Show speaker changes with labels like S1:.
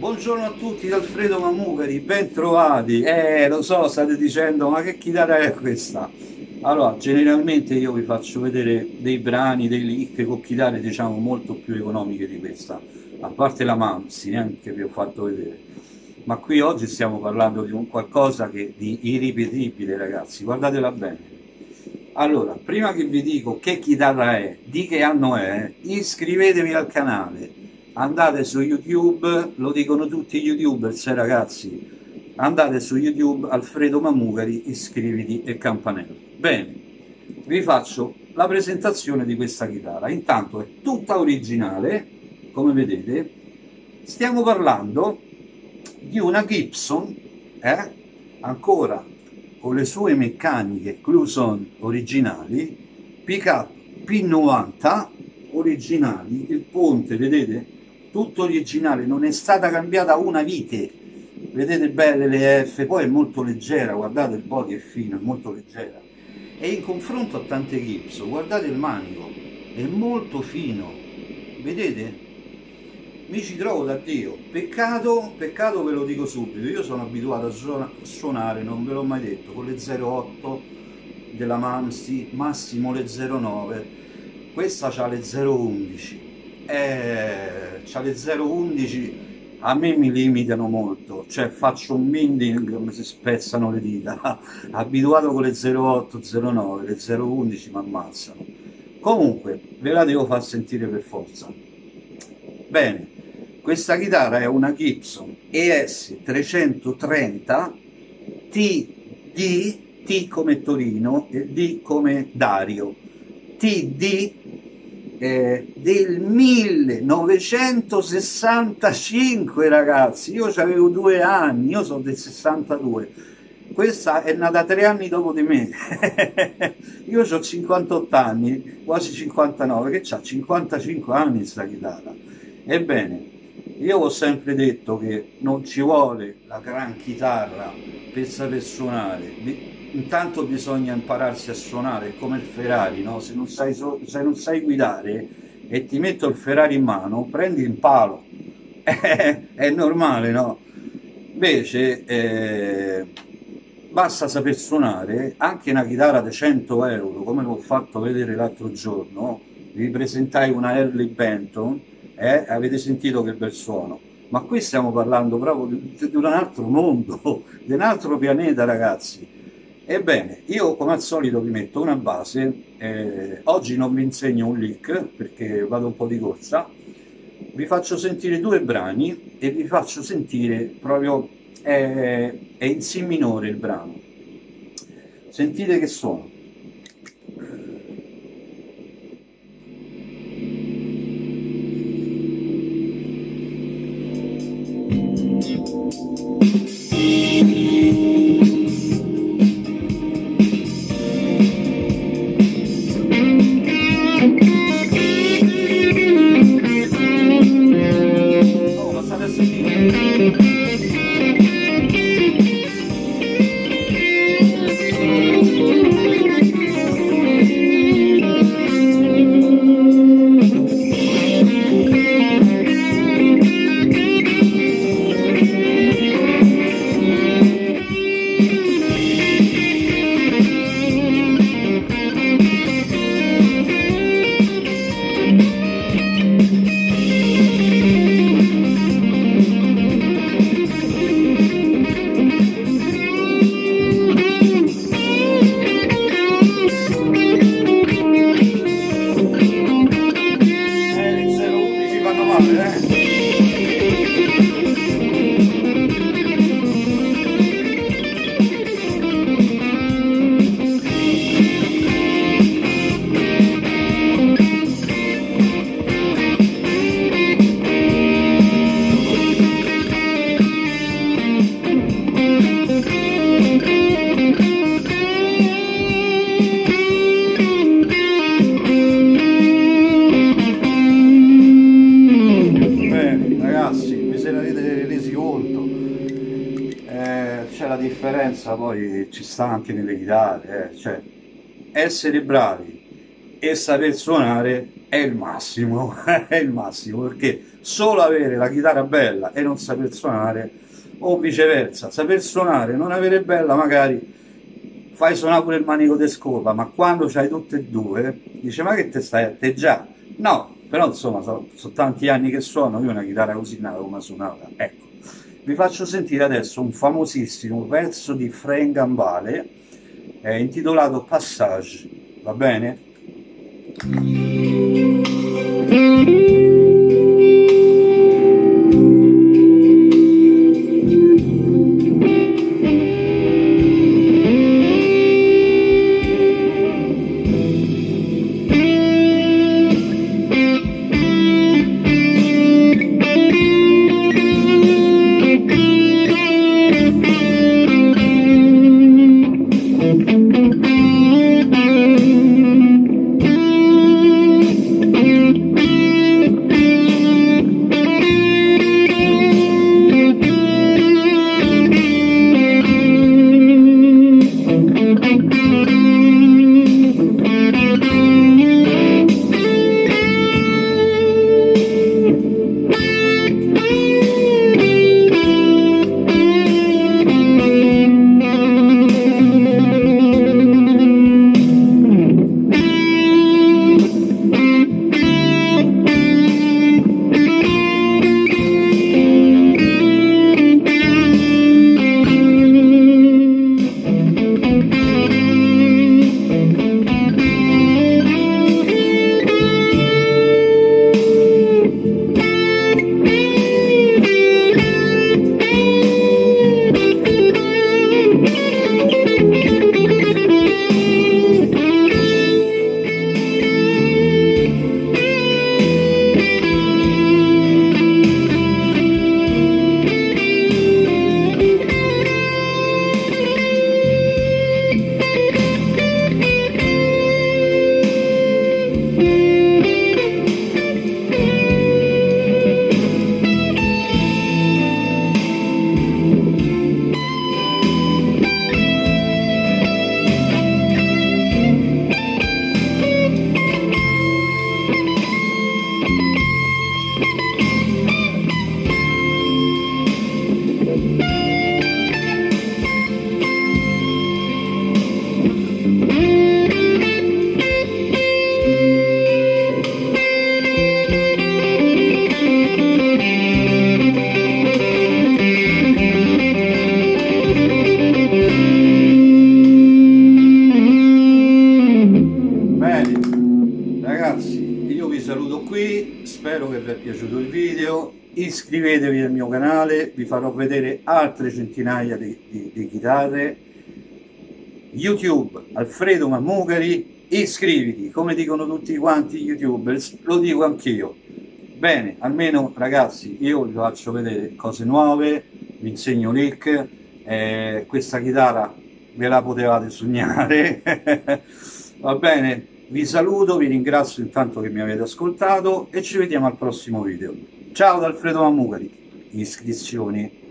S1: Buongiorno a tutti da Alfredo Mamugari, ben trovati. Lo so, state dicendo, ma che chitarra è questa? Allora, generalmente io vi faccio vedere dei brani, dei lick con chitarre, diciamo, molto più economiche di questa. A parte la Mamsi, che vi ho fatto vedere. Ma qui oggi stiamo parlando di un qualcosa di irripetibile, ragazzi. Guardatela bene. Allora, prima che vi dico che chitarra è, di che anno è, iscrivetevi al canale, andate su YouTube, lo dicono tutti gli youtubers, ragazzi, andate su YouTube, Alfredo Mamugari, iscriviti e campanello. Bene, vi faccio la presentazione di questa chitarra. Intanto è tutta originale, come vedete, stiamo parlando di una Gibson, ancora con le sue meccaniche Cluson originali, pick-up P90 originali, il ponte, vedete? Tutto originale, non è stata cambiata una vite, vedete belle le F, poi è molto leggera, guardate il body è fino, è molto leggera. E in confronto a tante Gibson, guardate il manico, è molto fino, vedete? Mi ci trovo da Dio, peccato ve lo dico subito, io sono abituato a suonare, non ve l'ho mai detto, con le 08 della Mamsi, massimo le 09, questa c'ha le 011, c'ha le 011, a me mi limitano molto, cioè faccio un bending, mi si spezzano le dita, abituato con le 08, 09, le 011 mi ammazzano. Comunque, ve la devo far sentire per forza. Bene. Questa chitarra è una Gibson ES 330 TD, T come Torino e D come Dario, TD del 1965, ragazzi. Io avevo 2 anni, io sono del 62. Questa è nata 3 anni dopo di me. Io ho 58 anni, quasi 59, che c'ha 55 anni questa chitarra. Ebbene, io ho sempre detto che non ci vuole la gran chitarra per saper suonare, intanto bisogna impararsi a suonare, è come il Ferrari, no? Se non sai guidare e ti metto il Ferrari in mano, prendi il palo, è normale, no? Invece basta saper suonare, anche una chitarra da 100 euro, come l'ho fatto vedere l'altro giorno, vi presentai una Harley Benton. Avete sentito che bel suono, ma qui stiamo parlando proprio di un altro mondo, di un altro pianeta, ragazzi. Ebbene, io come al solito vi metto una base, oggi non vi insegno un lick perché vado un po' di corsa, vi faccio sentire 2 brani e vi faccio sentire proprio, è in Si minore il brano, sentite che suono. C'è la differenza, poi ci sta anche nelle chitarre, cioè essere bravi e saper suonare è il massimo, è il massimo, perché solo avere la chitarra bella e non saper suonare, o viceversa, saper suonare e non avere bella, magari fai suonare pure il manico di scopa, ma quando c'hai tutte e due, dice ma che te stai a te già? No, però insomma sono tanti anni che suono, io una chitarra così non l'avevo mai suonata. Ecco, vi faccio sentire adesso un famosissimo pezzo di Frank Gambale, intitolato Passage, va bene? Ragazzi, io vi saluto qui, spero che vi è piaciuto il video, iscrivetevi al mio canale, vi farò vedere altre centinaia di chitarre. YouTube, Alfredo Mammugari, iscriviti, come dicono tutti quanti gli youtubers, lo dico anch'io. Bene, almeno ragazzi, io vi faccio vedere cose nuove, vi insegno lick, questa chitarra ve la potevate sognare, va bene? Vi saluto, vi ringrazio intanto che mi avete ascoltato e ci vediamo al prossimo video. Ciao da Alfredo Mammugari, iscrizioni.